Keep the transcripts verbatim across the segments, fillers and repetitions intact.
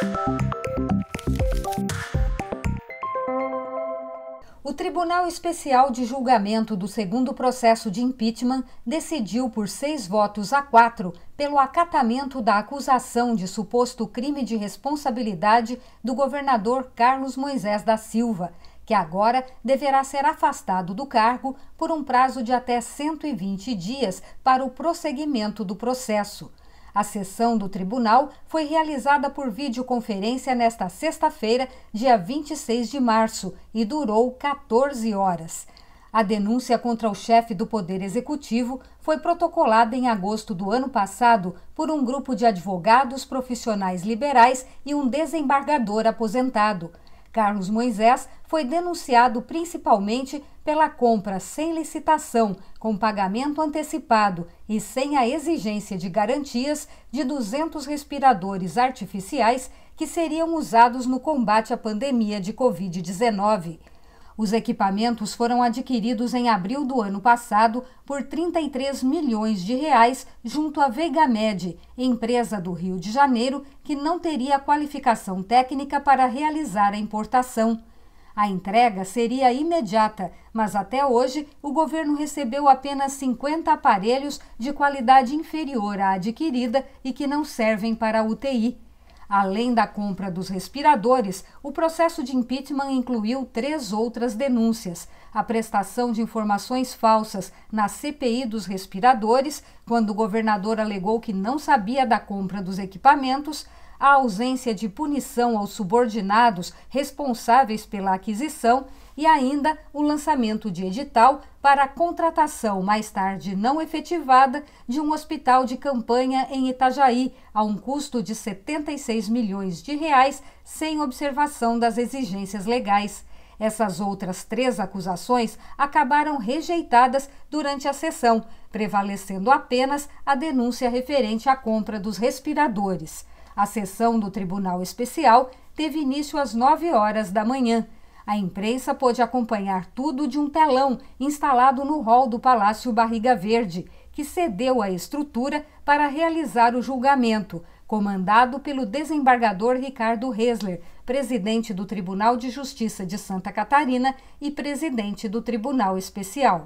O Tribunal Especial de Julgamento do segundo processo de impeachment decidiu por seis votos a quatro pelo acatamento da acusação de suposto crime de responsabilidade do governador Carlos Moisés da Silva, que agora deverá ser afastado do cargo por um prazo de até cento e vinte dias para o prosseguimento do processo. A sessão do tribunal foi realizada por videoconferência nesta sexta-feira, dia vinte e seis de março, e durou quatorze horas. A denúncia contra o chefe do Poder Executivo foi protocolada em agosto do ano passado por um grupo de advogados profissionais liberais e um desembargador aposentado. Carlos Moisés foi denunciado principalmente pela compra sem licitação, com pagamento antecipado e sem a exigência de garantias de duzentos respiradores artificiais que seriam usados no combate à pandemia de covid dezenove. Os equipamentos foram adquiridos em abril do ano passado por trinta e três milhões de reais junto à Veigamed, empresa do Rio de Janeiro que não teria qualificação técnica para realizar a importação. A entrega seria imediata, mas até hoje o governo recebeu apenas cinquenta aparelhos de qualidade inferior à adquirida e que não servem para a U T I. Além da compra dos respiradores, o processo de impeachment incluiu três outras denúncias: a prestação de informações falsas na C P I dos respiradores, quando o governador alegou que não sabia da compra dos equipamentos, a ausência de punição aos subordinados responsáveis pela aquisição e ainda o lançamento de edital para a contratação, mais tarde não efetivada, de um hospital de campanha em Itajaí, a um custo de setenta e seis milhões de reais, sem observação das exigências legais. Essas outras três acusações acabaram rejeitadas durante a sessão, prevalecendo apenas a denúncia referente à compra dos respiradores. A sessão do Tribunal Especial teve início às nove horas da manhã. A imprensa pôde acompanhar tudo de um telão instalado no hall do Palácio Barriga Verde, que cedeu a estrutura para realizar o julgamento, comandado pelo desembargador Ricardo Resler, presidente do Tribunal de Justiça de Santa Catarina e presidente do Tribunal Especial.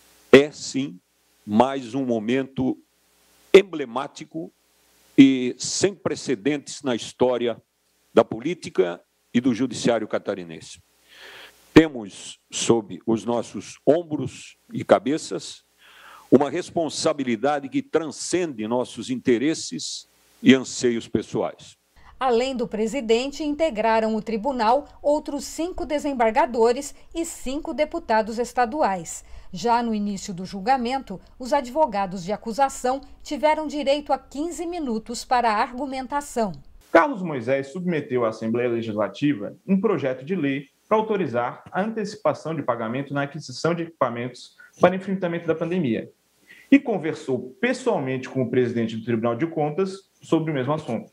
É, sim, mais um momento emblemático e sem precedentes na história da política e do judiciário catarinense. Temos sob os nossos ombros e cabeças uma responsabilidade que transcende nossos interesses e anseios pessoais. Além do presidente, integraram o tribunal outros cinco desembargadores e cinco deputados estaduais. Já no início do julgamento, os advogados de acusação tiveram direito a quinze minutos para a argumentação. Carlos Moisés submeteu à Assembleia Legislativa um projeto de lei para autorizar a antecipação de pagamento na aquisição de equipamentos para enfrentamento da pandemia e conversou pessoalmente com o presidente do Tribunal de Contas sobre o mesmo assunto.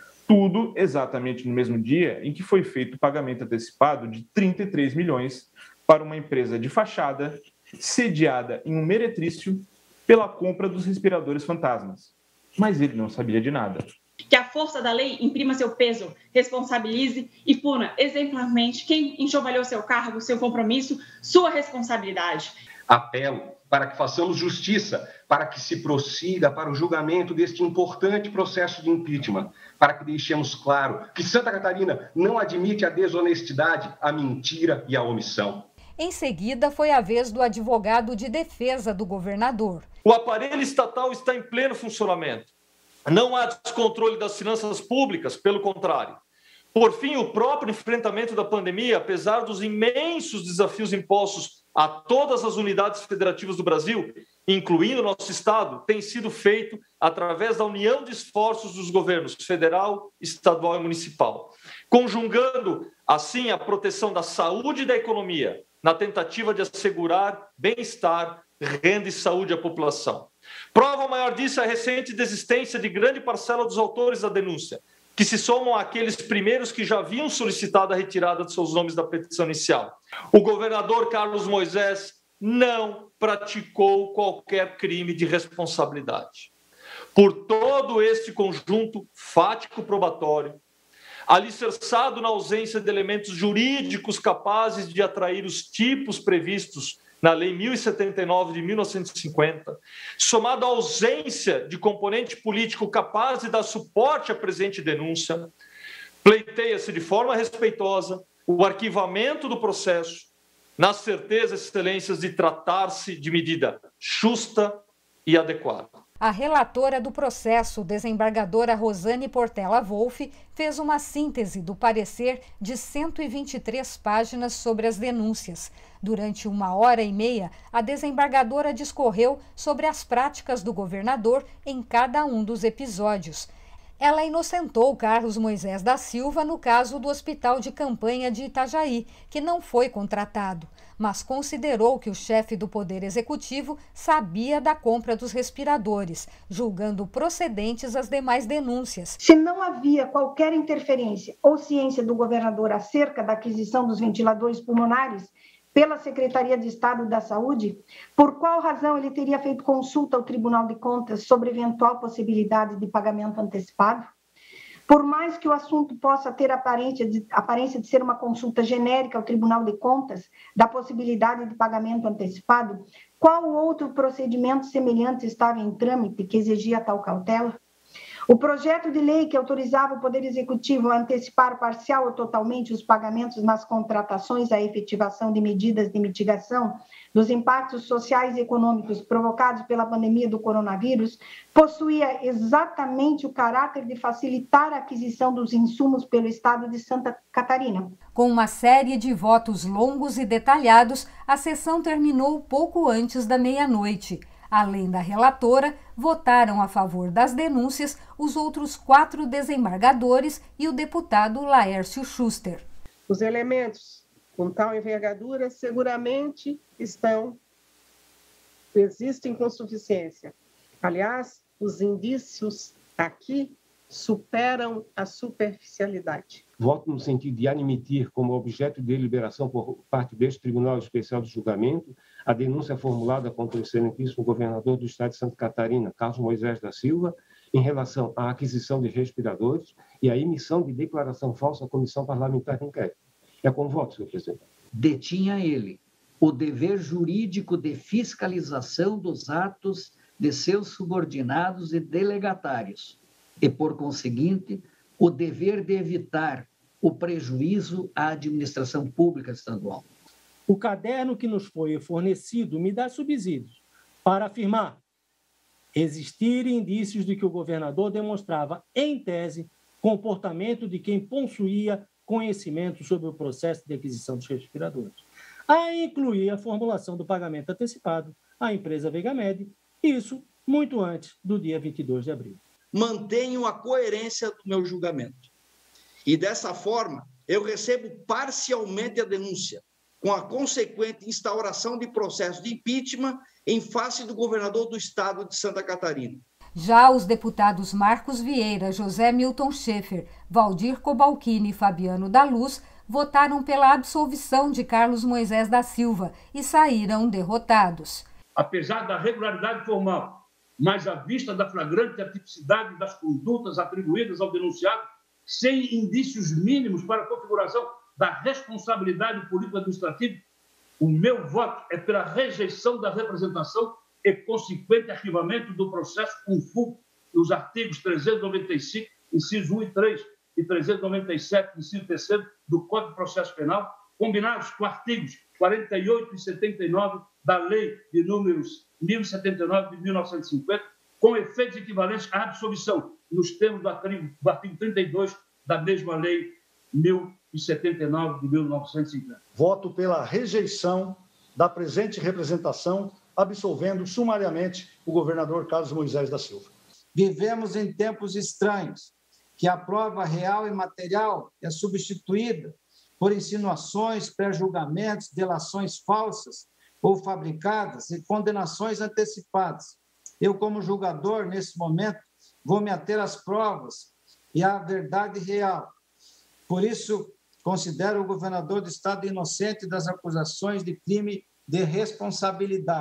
Tudo exatamente no mesmo dia em que foi feito o pagamento antecipado de trinta e três milhões para uma empresa de fachada sediada em um meretrício pela compra dos respiradores fantasmas. Mas ele não sabia de nada. Que a força da lei imprima seu peso, responsabilize e puna exemplarmente quem enxovalhou seu cargo, seu compromisso, sua responsabilidade. Apelo para que façamos justiça, para que se prossiga para o julgamento deste importante processo de impeachment, para que deixemos claro que Santa Catarina não admite a desonestidade, a mentira e a omissão. Em seguida, foi a vez do advogado de defesa do governador. O aparelho estatal está em pleno funcionamento. Não há descontrole das finanças públicas, pelo contrário. Por fim, o próprio enfrentamento da pandemia, apesar dos imensos desafios impostos a todas as unidades federativas do Brasil, incluindo nosso Estado, tem sido feito através da união de esforços dos governos federal, estadual e municipal, conjugando, assim, a proteção da saúde e da economia, na tentativa de assegurar bem-estar, renda e saúde à população. Prova maior disso é a recente desistência de grande parcela dos autores da denúncia, que se somam àqueles primeiros que já haviam solicitado a retirada de seus nomes da petição inicial. O governador Carlos Moisés não praticou qualquer crime de responsabilidade. Por todo este conjunto fático probatório, alicerçado na ausência de elementos jurídicos capazes de atrair os tipos previstos na Lei mil e setenta e nove de mil novecentos e cinquenta, somado à ausência de componente político capaz de dar suporte à presente denúncia, pleiteia-se de forma respeitosa o arquivamento do processo, na certeza, excelências, de tratar-se de medida justa e adequada. A relatora do processo, desembargadora Rosane Portela Wolff, fez uma síntese do parecer de cento e vinte e três páginas sobre as denúncias. Durante uma hora e meia, a desembargadora discorreu sobre as práticas do governador em cada um dos episódios. Ela inocentou Carlos Moisés da Silva no caso do Hospital de Campanha de Itajaí, que não foi contratado, mas considerou que o chefe do Poder Executivo sabia da compra dos respiradores, julgando procedentes as demais denúncias. Se não havia qualquer interferência ou ciência do governador acerca da aquisição dos ventiladores pulmonares pela Secretaria de Estado da Saúde, por qual razão ele teria feito consulta ao Tribunal de Contas sobre eventual possibilidade de pagamento antecipado? Por mais que o assunto possa ter aparência de, aparência de ser uma consulta genérica ao Tribunal de Contas da possibilidade de pagamento antecipado, qual outro procedimento semelhante estava em trâmite que exigia tal cautela? O projeto de lei que autorizava o Poder Executivo a antecipar parcial ou totalmente os pagamentos nas contratações à efetivação de medidas de mitigação dos impactos sociais e econômicos provocados pela pandemia do coronavírus possuía exatamente o caráter de facilitar a aquisição dos insumos pelo Estado de Santa Catarina. Com uma série de votos longos e detalhados, a sessão terminou pouco antes da meia-noite. Além da relatora, votaram a favor das denúncias os outros quatro desembargadores e o deputado Laércio Schuster. Os elementos com tal envergadura seguramente estão, existem com suficiência. Aliás, os indícios aqui superam a superficialidade. Voto no sentido de admitir como objeto de deliberação por parte deste Tribunal Especial de Julgamento a denúncia formulada contra o excelentíssimo governador do Estado de Santa Catarina, Carlos Moisés da Silva, em relação à aquisição de respiradores e à emissão de declaração falsa à Comissão Parlamentar de Inquérito. É com voto, senhor presidente. Detinha ele o dever jurídico de fiscalização dos atos de seus subordinados e delegatários e, por conseguinte, o dever de evitar o prejuízo à administração pública estadual. O caderno que nos foi fornecido me dá subsídios para afirmar existirem indícios de que o governador demonstrava, em tese, comportamento de quem possuía conhecimento sobre o processo de aquisição dos respiradores, a incluir a formulação do pagamento antecipado à empresa Vegamed, isso muito antes do dia vinte e dois de abril. Mantenho a coerência do meu julgamento. E, dessa forma, eu recebo parcialmente a denúncia, com a consequente instauração de processo de impeachment em face do governador do Estado de Santa Catarina. Já os deputados Marcos Vieira, José Milton Schaeffer, Valdir Cobalcini e Fabiano da Luz votaram pela absolvição de Carlos Moisés da Silva e saíram derrotados. Apesar da regularidade formal, mas à vista da flagrante atipicidade das condutas atribuídas ao denunciado, sem indícios mínimos para a configuração da responsabilidade político-administrativa, o meu voto é pela rejeição da representação e consequente arquivamento do processo com fulcro nos artigos trezentos e noventa e cinco, inciso um e três, e trezentos e noventa e sete, inciso três do Código de Processo Penal, combinados com artigos quarenta e oito e setenta e nove da Lei de números mil e setenta e nove de mil novecentos e cinquenta, com efeitos equivalentes à absolvição, nos termos do artigo, do artigo trinta e dois da mesma Lei mil e setenta e nove de mil novecentos e cinquenta. Voto pela rejeição da presente representação, absolvendo sumariamente o governador Carlos Moisés da Silva. Vivemos em tempos estranhos, que a prova real e material é substituída por insinuações, pré-julgamentos, delações falsas ou fabricadas e condenações antecipadas. Eu, como julgador, nesse momento, vou me ater às provas e à verdade real. Por isso, considero o governador do Estado inocente das acusações de crime de responsabilidade.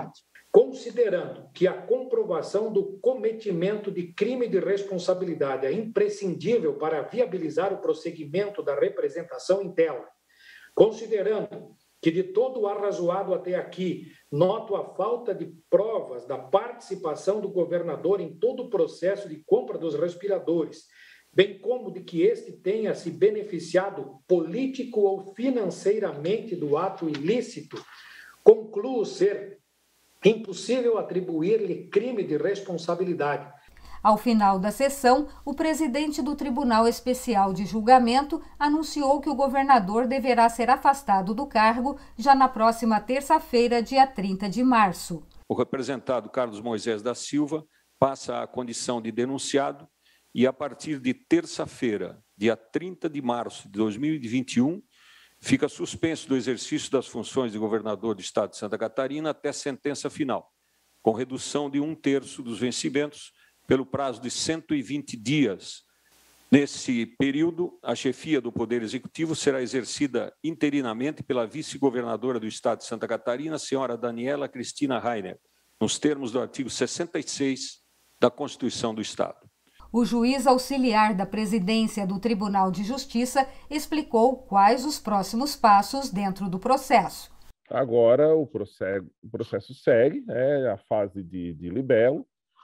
Considerando que a comprovação do cometimento de crime de responsabilidade é imprescindível para viabilizar o prosseguimento da representação em tela, considerando que de todo o arrazoado até aqui, noto a falta de provas da participação do governador em todo o processo de compra dos respiradores, bem como de que este tenha se beneficiado político ou financeiramente do ato ilícito, concluo ser impossível atribuir-lhe crime de responsabilidade. Ao final da sessão, o presidente do Tribunal Especial de Julgamento anunciou que o governador deverá ser afastado do cargo já na próxima terça-feira, dia trinta de março. O representado Carlos Moisés da Silva passa à condição de denunciado e, a partir de terça-feira, dia trinta de março de dois mil e vinte e um, fica suspenso do exercício das funções de governador do Estado de Santa Catarina até sentença final, com redução de um terço dos vencimentos pelo prazo de cento e vinte dias. Nesse período, a chefia do Poder Executivo será exercida interinamente pela vice-governadora do Estado de Santa Catarina, a senhora Daniela Cristina Rainer, nos termos do artigo sessenta e seis da Constituição do Estado. O juiz auxiliar da presidência do Tribunal de Justiça explicou quais os próximos passos dentro do processo. Agora o processo, o processo segue, é a fase de, de libelo.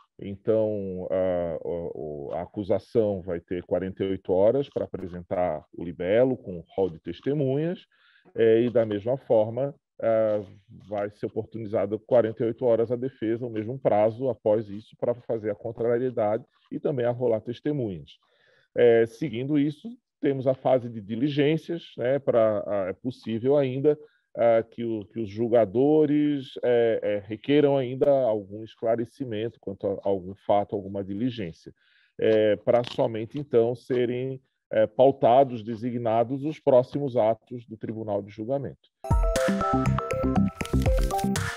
Então, a, a, a acusação vai ter quarenta e oito horas para apresentar o libelo com rol de testemunhas, é, e, da mesma forma, é, vai ser oportunizada quarenta e oito horas a defesa, o mesmo prazo após isso, para fazer a contrariedade e também arrolar testemunhas. É, seguindo isso, temos a fase de diligências, né, para, é possível ainda Uh, que, o, que os julgadores é, é, requeram ainda algum esclarecimento quanto a algum fato, alguma diligência, é, para somente, então, serem é, pautados, designados os próximos atos do Tribunal de Julgamento.